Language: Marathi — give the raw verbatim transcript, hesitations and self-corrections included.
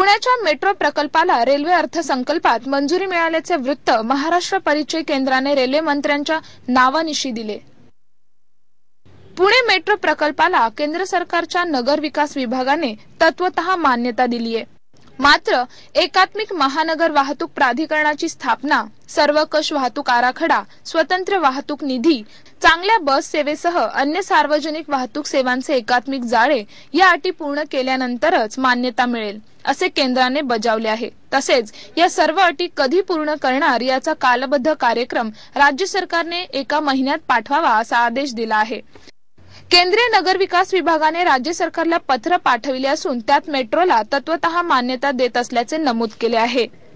पुण्याच्या मेट्रो प्रकल्पाला रेल्वे अर्थसंकल्पात मंजुरी मिळाल्याचे वृत्त महाराष्ट्र परिचय केंद्राने रेल्वे मंत्र्यांच्या नावानिशी दिले। पुणे मेट्रो प्रकल्पाला केंद्र सरकारच्या नगर विकास विभागाने तत्वतः मान्यता दिली आहे। मात्र एकात्मिक महानगर वाहतूक प्राधिकरणाची स्थापना, सर्वकष वाहतूक आराखडा, स्वतंत्र वाहतूक निधी, चांगल्या बस सेवेसह अन्य सार्वजनिक वाहतूक सेवांचे एकात्मिक जाळे या अटी पूर्ण केल्यानंतरच मान्यता मिळेल असे केंद्राने बजावले आहे। तसेच या सर्व अटी कधी पूर्ण करणार याचा कालबद्ध कार्यक्रम राज्य सरकारने एका महिन्यात पाठवावा असा आदेश दिला आहे। केंद्रीय नगर विकास विभागाने राज्य सरकारला पत्र पाठविले असून त्यात मेट्रोला तत्वतः मान्यता देत असल्याचे नमूद केले आहे।